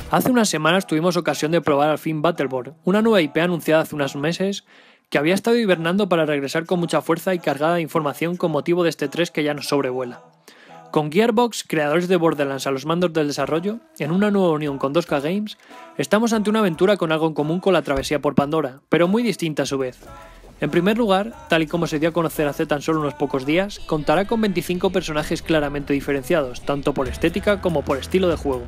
Hace unas semanas tuvimos ocasión de probar al fin Battleborn, una nueva IP anunciada hace unos meses que había estado hibernando para regresar con mucha fuerza y cargada de información con motivo de este 3 que ya nos sobrevuela. Con Gearbox, creadores de Borderlands a los mandos del desarrollo, en una nueva unión con 2K Games, estamos ante una aventura con algo en común con la travesía por Pandora, pero muy distinta a su vez. En primer lugar, tal y como se dio a conocer hace tan solo unos pocos días, contará con 25 personajes claramente diferenciados, tanto por estética como por estilo de juego.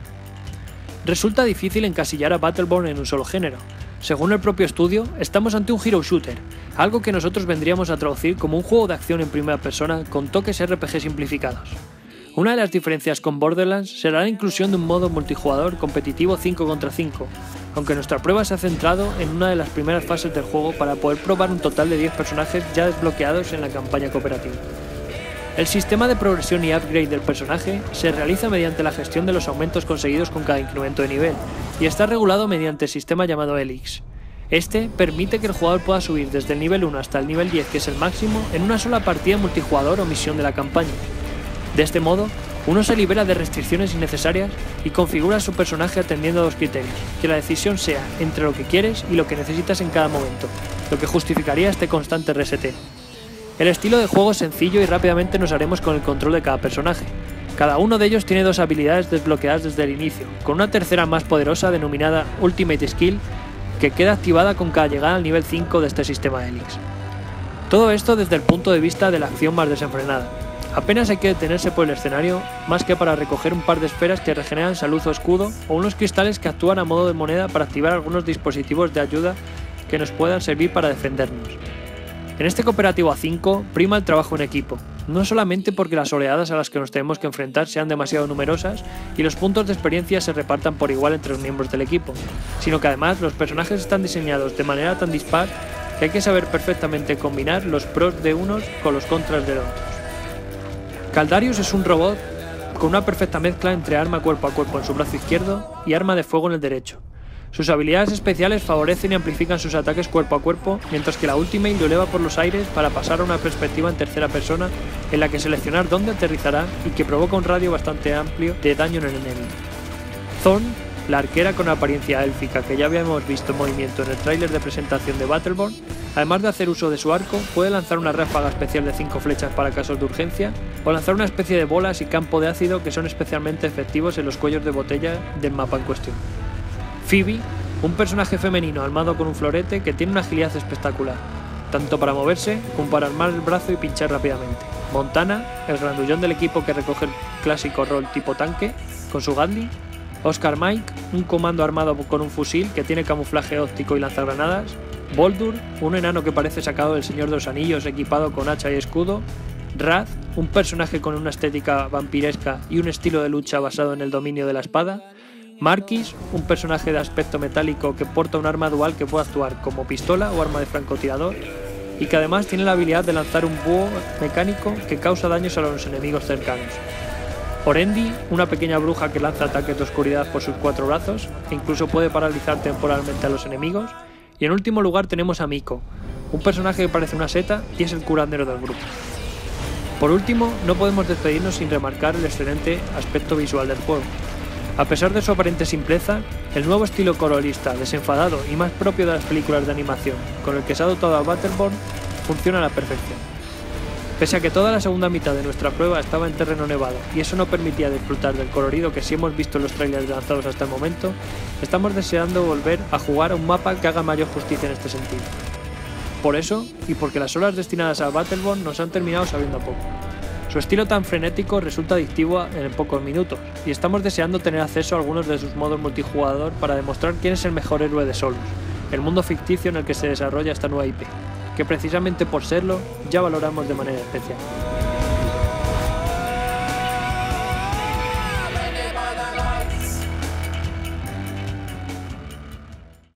Resulta difícil encasillar a Battleborn en un solo género. Según el propio estudio, estamos ante un hero shooter, algo que nosotros vendríamos a traducir como un juego de acción en primera persona con toques RPG simplificados. Una de las diferencias con Borderlands será la inclusión de un modo multijugador competitivo 5 contra 5, aunque nuestra prueba se ha centrado en una de las primeras fases del juego para poder probar un total de 10 personajes ya desbloqueados en la campaña cooperativa. El sistema de progresión y upgrade del personaje se realiza mediante la gestión de los aumentos conseguidos con cada incremento de nivel, y está regulado mediante el sistema llamado Helix. Este permite que el jugador pueda subir desde el nivel 1 hasta el nivel 10, que es el máximo, en una sola partida multijugador o misión de la campaña. De este modo, uno se libera de restricciones innecesarias y configura su personaje atendiendo a dos criterios: que la decisión sea entre lo que quieres y lo que necesitas en cada momento, lo que justificaría este constante reseteo. El estilo de juego es sencillo y rápidamente nos haremos con el control de cada personaje. Cada uno de ellos tiene dos habilidades desbloqueadas desde el inicio, con una tercera más poderosa denominada Ultimate Skill, que queda activada con cada llegada al nivel 5 de este sistema Helix. Todo esto desde el punto de vista de la acción más desenfrenada. Apenas hay que detenerse por el escenario, más que para recoger un par de esferas que regeneran salud o escudo, o unos cristales que actúan a modo de moneda para activar algunos dispositivos de ayuda que nos puedan servir para defendernos. En este cooperativo a 5 prima el trabajo en equipo, no solamente porque las oleadas a las que nos tenemos que enfrentar sean demasiado numerosas y los puntos de experiencia se repartan por igual entre los miembros del equipo, sino que además los personajes están diseñados de manera tan dispar que hay que saber perfectamente combinar los pros de unos con los contras de otros. Caldarius es un robot con una perfecta mezcla entre arma cuerpo a cuerpo en su brazo izquierdo y arma de fuego en el derecho. Sus habilidades especiales favorecen y amplifican sus ataques cuerpo a cuerpo, mientras que la Ultimate lo eleva por los aires para pasar a una perspectiva en tercera persona en la que seleccionar dónde aterrizará y que provoca un radio bastante amplio de daño en el enemigo. Thorn, la arquera con apariencia élfica que ya habíamos visto en movimiento en el tráiler de presentación de Battleborn, además de hacer uso de su arco, puede lanzar una ráfaga especial de 5 flechas para casos de urgencia, o lanzar una especie de bolas y campo de ácido que son especialmente efectivos en los cuellos de botella del mapa en cuestión. Phoebe, un personaje femenino armado con un florete que tiene una agilidad espectacular, tanto para moverse como para armar el brazo y pinchar rápidamente. Montana, el grandullón del equipo que recoge el clásico rol tipo tanque, con su Gatling. Oscar Mike, un comando armado con un fusil que tiene camuflaje óptico y lanzagranadas. Boldur, un enano que parece sacado del Señor de los Anillos equipado con hacha y escudo. Raz, un personaje con una estética vampiresca y un estilo de lucha basado en el dominio de la espada. Marquis, un personaje de aspecto metálico que porta un arma dual que puede actuar como pistola o arma de francotirador y que además tiene la habilidad de lanzar un búho mecánico que causa daños a los enemigos cercanos. Orendi, una pequeña bruja que lanza ataques de oscuridad por sus 4 brazos e incluso puede paralizar temporalmente a los enemigos. Y en último lugar tenemos a Miko, un personaje que parece una seta y es el curandero del grupo. Por último, no podemos despedirnos sin remarcar el excelente aspecto visual del juego. A pesar de su aparente simpleza, el nuevo estilo colorista, desenfadado y más propio de las películas de animación con el que se ha dotado a Battleborn funciona a la perfección. Pese a que toda la segunda mitad de nuestra prueba estaba en terreno nevado y eso no permitía disfrutar del colorido que sí hemos visto en los trailers lanzados hasta el momento, estamos deseando volver a jugar a un mapa que haga mayor justicia en este sentido. Por eso, y porque las horas destinadas a Battleborn nos han terminado sabiendo a poco. Su estilo tan frenético resulta adictivo en pocos minutos, y estamos deseando tener acceso a algunos de sus modos multijugador para demostrar quién es el mejor héroe de Solus, el mundo ficticio en el que se desarrolla esta nueva IP, que precisamente por serlo ya valoramos de manera especial.